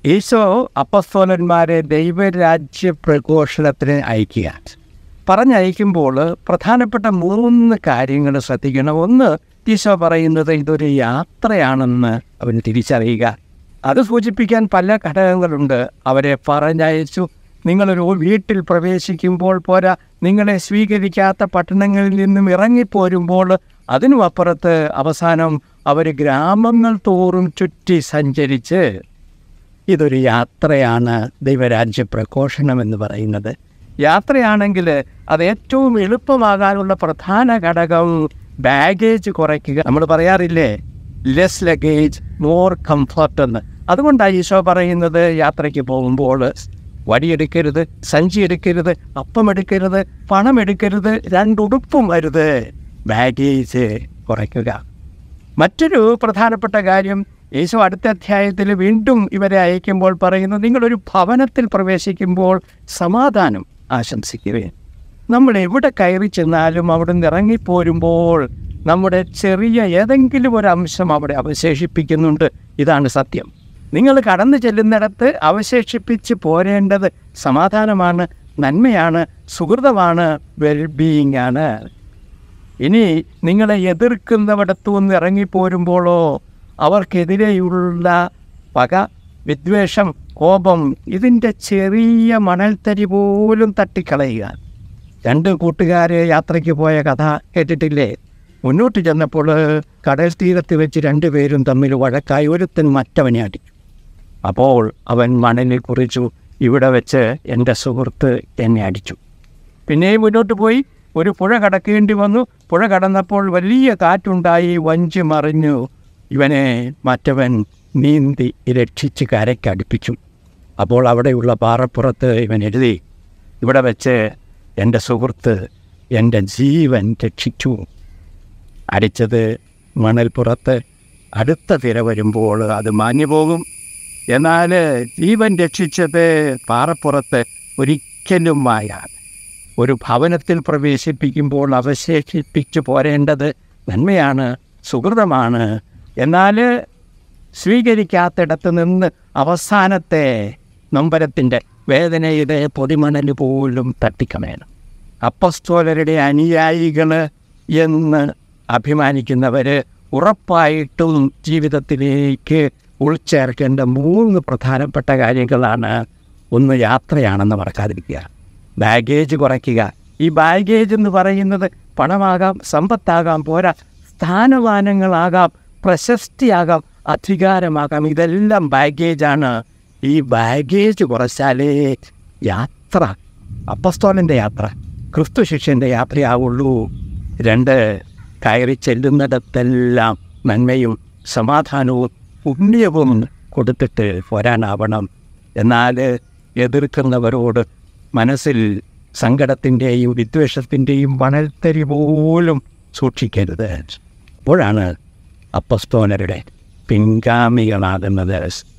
ഈശോ അപ്പസ്തോലന്മാരെ ദൈവരാജ്യ പ്രഘോഷണത്തിന് അയക്കുകയാണ്. പറഞ്ഞയക്കുമ്പോൾ പ്രധാനപ്പെട്ട 3 കാര്യങ്ങൾ ശ്രദ്ധിക്കണം. ഒന്ന്, ഈശോ പറയുന്നത് ഇതൊരു യാത്രയാണെന്ന് അവൻ തിരിച്ചറിയുക. അത് സൂചിപ്പിക്കാൻ പല ഘടകങ്ങളുണ്ട്. അവരെ പറഞ്ഞയച്ചു. നിങ്ങളൊരു വീട്ടിൽ പ്രവേശിക്കുമ്പോൾ പോരാ, നിങ്ങളെ സ്വീകരിക്കാത്ത പട്ടണങ്ങളിൽ നിന്നും ഇറങ്ങിപ്പോരുമ്പോൾ അതിനും അപ്പുറത്ത് അവസാനം അവർ ഗ്രാമങ്ങൾ തോറും ചുറ്റി സഞ്ചരിച്ച് ഇതൊരു യാത്രയാണ് ദൈവരാജ്യ പ്രഘോഷണം എന്ന് പറയുന്നത്. യാത്രയാണെങ്കിൽ അത് ഏറ്റവും എളുപ്പമാകാനുള്ള പ്രധാന ഘടകം ബാഗേജ് കുറയ്ക്കുക. നമ്മൾ പറയാറില്ലേ, ലെസ് ലഗേജ് മോർ കംഫർട്ട് എന്ന്. അതുകൊണ്ടാണ് ഈശോ പറയുന്നത് യാത്രയ്ക്ക് പോകുമ്പോൾ വടിയെടുക്കരുത്, സഞ്ചി എടുക്കരുത്, അപ്പം എടുക്കരുത്, പണം എടുക്കരുത്, 2 ഉടുപ്പും വരുത്. ബാഗേജ് കുറയ്ക്കുക. മറ്റൊരു പ്രധാനപ്പെട്ട കാര്യം, യേശു അടുത്ത അധ്യായത്തിൽ വീണ്ടും ഇവരെ അയക്കുമ്പോൾ പറയുന്നു, നിങ്ങളൊരു ഭവനത്തിൽ പ്രവേശിക്കുമ്പോൾ സമാധാനം ആശംസിക്കുകയും. നമ്മൾ എവിടെ കയറി ചെന്നാലും അവിടെ നിന്ന് ഇറങ്ങിപ്പോരുമ്പോൾ നമ്മുടെ ചെറിയ ഏതെങ്കിലും ഒരു അംശം അവിടെ അവശേഷിപ്പിക്കുന്നുണ്ട്. ഇതാണ് സത്യം. നിങ്ങൾ കടന്നു ചെല്ലുന്നിടത്ത് അവശേഷിപ്പിച്ച് പോരേണ്ടത് സമാധാനമാണ്, നന്മയാണ്, സുഹൃതമാണ്, വെൽബീയിങ് ആണ്. ഇനി നിങ്ങളെ എതിർക്കുന്നവിടത്തു നിന്ന് ഇറങ്ങിപ്പോരുമ്പോഴോ അവർക്കെതിരെയുള്ള പക, വിദ്വേഷം, കോപം, ഇതിൻ്റെ ചെറിയ മണൽത്തരി പോലും തട്ടിക്കളയുക. 2 കൂട്ടുകാർ യാത്രയ്ക്ക് പോയ കഥ കേട്ടിട്ടില്ലേ? മുന്നോട്ട് ചെന്നപ്പോൾ കടൽ തീരത്ത് വെച്ച് 2 പേരും തമ്മിൽ വഴക്കായി. ഒരുത്തൻ മറ്റവനെ അടിച്ചു. അപ്പോൾ അവൻ മണലിൽ കുറിച്ചു, ഇവിടെ വെച്ച് എൻ്റെ സുഹൃത്ത് എന്നെ അടിച്ചു. പിന്നെയും മുന്നോട്ട് പോയി ഒരു പുഴ കടക്കേണ്ടി വന്നു. പുഴ കടന്നപ്പോൾ വലിയ കാറ്റുണ്ടായി, വഞ്ചി മറിഞ്ഞു. ഇവനെ മറ്റവൻ നീന്തി രക്ഷിച്ച് കരയ്ക്കടുപ്പിച്ചു. അപ്പോൾ അവിടെയുള്ള പാറപ്പുറത്ത് ഇവൻ എഴുതി, ഇവിടെ വെച്ച് എൻ്റെ സുഹൃത്ത് എൻ്റെ ജീവൻ രക്ഷിച്ചു. അടിച്ചത് മണൽപ്പുറത്ത്, അടുത്ത തിര വരുമ്പോൾ അത് മാഞ്ഞു പോകും. എന്നാൽ ജീവൻ രക്ഷിച്ചത് പാറപ്പുറത്ത് ഒരിക്കലും മായാതെ. ഒരു ഭവനത്തിൽ പ്രവേശിപ്പിക്കുമ്പോൾ അവശേഷിപ്പിച്ചു പോരേണ്ടത് നന്മയാണ്, സുഹൃതമാണ്. എന്നാൽ സ്വീകരിക്കാത്തിടത്ത് നിന്ന് അവസാനത്തെ നൊമ്പരത്തിൻ്റെ വേദനയുടെ പൊടിമണൽ പോലും തട്ടിക്കളയണം. അപ്പസ്തോലരുടെ അനുയായികൾ എന്ന് അഭിമാനിക്കുന്നവർ ഉറപ്പായിട്ടും ജീവിതത്തിലേക്ക് ഉൾച്ചേർക്കേണ്ട 3 പ്രധാനപ്പെട്ട കാര്യങ്ങളാണ്. ഒന്ന്, യാത്രയാണെന്ന് മറക്കാതിരിക്കുക. ബാഗേജ് കുറയ്ക്കുക. ഈ ബാഗേജ് എന്ന് പറയുന്നത് പണമാകാം, സമ്പത്താകാം, പോരാ സ്ഥാനമാനങ്ങളാകാം, പ്രശസ്തിയാകാം, അധികാരമാകാം. ഇതെല്ലാം ബാഗേജാണ്. ഈ ബാഗേജ് കുറച്ചാലേ യാത്ര, അപ്പസ്തോലൻ്റെ യാത്ര, ക്രിസ്തു ശിഷ്യൻ്റെ യാത്രയാവുള്ളൂ. 2, കയറി ചെല്ലുന്നിടത്തെല്ലാം നന്മയും സമാധാനവും പുണ്യവും കൊടുത്തിട്ട് പോരാനാവണം. എന്നാൽ എതിർക്കുന്നവരോട് മനസ്സിൽ സങ്കടത്തിൻ്റെയും വിദ്വേഷത്തിൻ്റെയും മണൽത്തരി പോലും സൂക്ഷിക്കരുത്. അപ്പോഴാണ് അപ്പസ്തോലരുടെ പിൻഗാമികളാകുന്നത്.